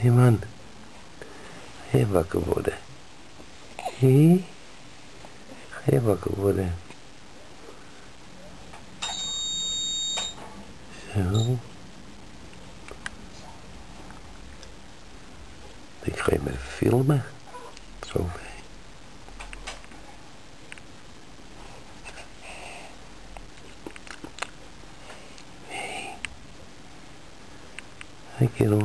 Hé man, ga je wakker worden? Hé? Ga je wakker worden? Zo. Ik ga je maar filmen. Zo mee. Hé. Hé kerel.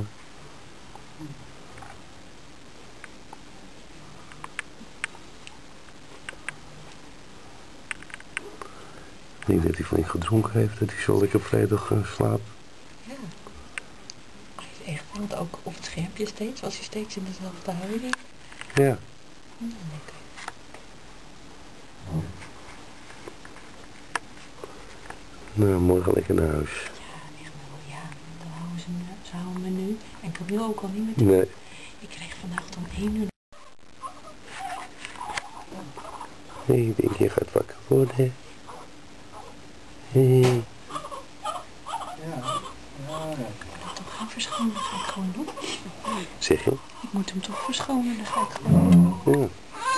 Ik denk dat hij flink gedronken heeft, dat hij zo lekker vrijdag slaapt. Ja. Hij is echt, want ook op het schermpje steeds, was hij steeds in dezelfde houding. Ja. Lekker. Nou, morgen lekker naar huis. Ja, echt wel, ja. Dan houden ze houden me nu. En Camille ook al niet meer. Nee. Ik kreeg vannacht om 1 uur. Nee, ik denk je gaat wakker worden. Hé. Ik moet hem toch gaan verschonen, dat ga ik gewoon doen. Zeg je? Ik moet hem toch verschonen, dat ga ik gewoon doen. Ja.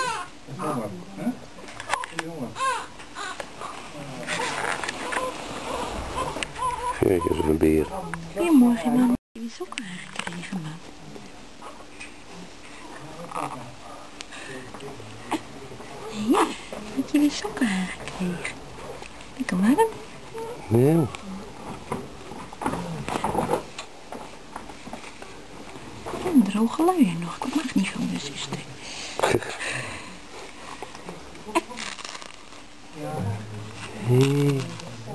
Kijk eens een beer. Goedemorgen, man. Heb je die sokken aangekregen, man? Ja, heb je die sokken aangekregen? Lekker warm. Ja. Een droge luier nog, dat mag niet van mijn zuster. Hé.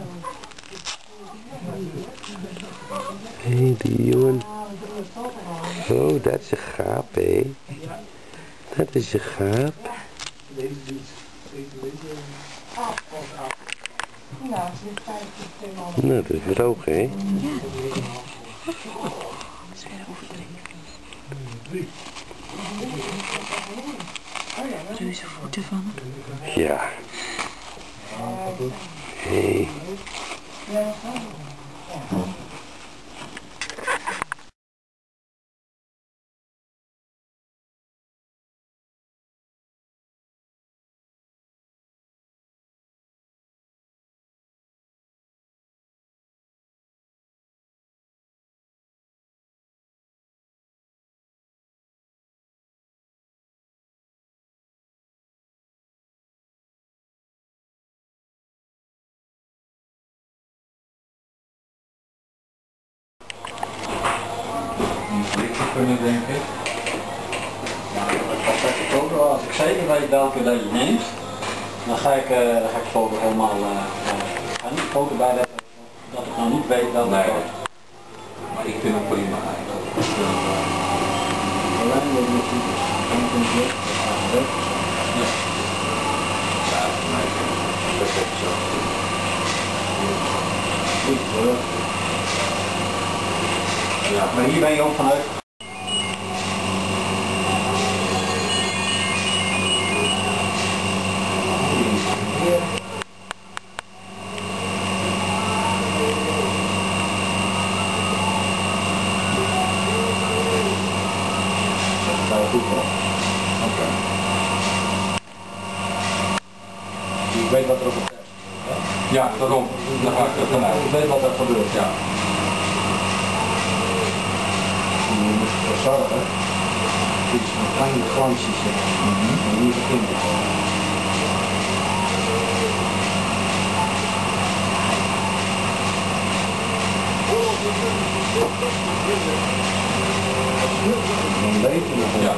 Hé, die jongen. Oh, dat is een gaap, hé. Dat is een gaap. Nou, dat is droog, hè? Ja. Dat is weer overdreven. Reuze voeten van hem. Ja. Hé. Kunnen denken. Als ik zeker weet welke dat je neemt, dan ga ik de foto helemaal ik ga niet de foto bijleggen dat ik nog niet weet welke. Nee. Maar ik vind hem prima eigenlijk. Perfect zo. Ja, maar hier ben je ook vanuit. Oké. Je weet wat er op het test. Ja, daarom. Dan ga ik er vanuit. Je weet wat er gebeurt. Ja. Je moet ervoor zorgen. Het is een kleine glansje zitten. En hier begint het. Een beetje nog. Ja.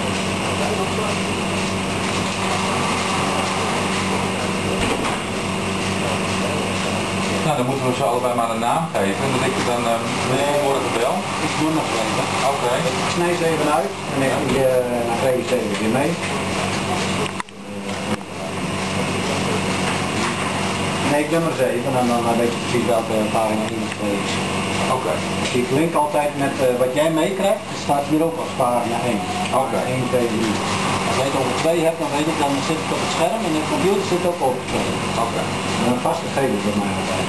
Nou, dan moeten we ze allebei maar een naam geven. Dat ik je dan morgen bel. Ik doe nog even. Oké. Ik snij ze even uit en dan geef je ze even weer mee. Nee, ik nummer 7 en dan weet je precies welke ervaring er iemand is. Oké. Dus ik link altijd met wat jij meekrijgt, staat hier ook als pagina 1. Oké. 1, 2, 3. Als je het over 2 hebt, dan weet ik, dan zit het op het scherm en de computer zit ook op het scherm. Oké. Een vaste gegevens bij mij altijd.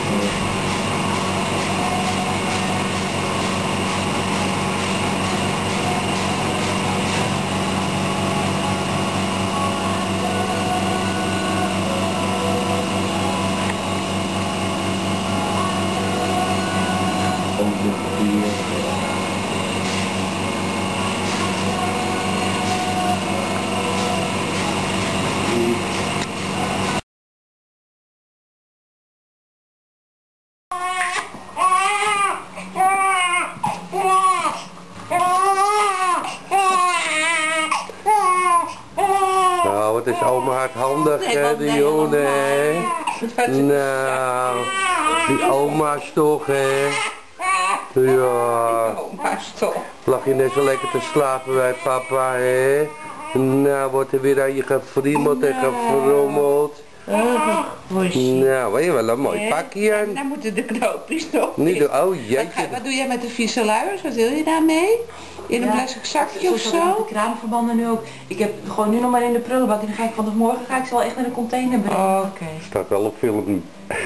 wat is oma hardhandig, hè, Dion, hè. Nou, die oma's toch, hè. Ja. Oma's toch. Lag je net zo lekker te slapen bij papa, hè. Nou, wordt er weer aan je gefriemeld en gefrommeld. Nou, weet je wel een mooi pakje aan. Dan moeten de knoopjes nog. Niet doen, oh jeetje. Wat doe jij met de vieze luiers? Wat wil je daarmee? In een plastic zakje of zo? De kraamverbanden nu ook. Ik heb gewoon nu nog maar in de prullenbak en dan ga ik vanaf morgen ze wel echt naar de container brengen. Oké. Staat wel op film.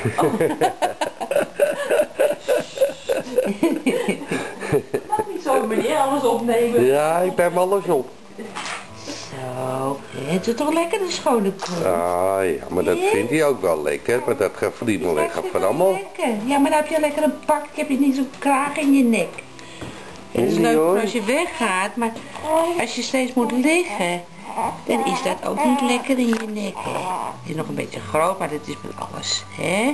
Mag niet zo meneer alles opnemen. Ja, ik ben alles op. Zo, het is toch lekker de schone kroon? Ah ja, maar dat vindt hij ook wel lekker, maar dat gefriemel en geframmel. Lekker. Ja, maar dan heb je lekker een pak, heb je niet zo'n kraag in je nek. Het is leuk als je weggaat, maar als je steeds moet liggen, dan is dat ook niet lekker in je nek. Hè? Het is nog een beetje groot, maar dat is met alles, hè?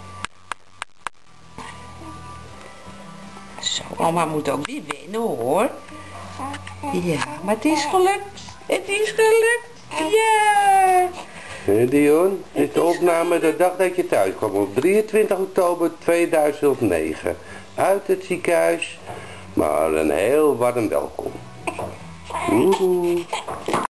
Zo, oma moet ook weer wennen, hoor. Ja, maar het is gelukt. Het is gelukt. Ja. Hé Dion, dit is de opname de dag dat je thuis kwam op 23 oktober 2009. Uit het ziekenhuis, maar een heel warm welkom. Woehoe.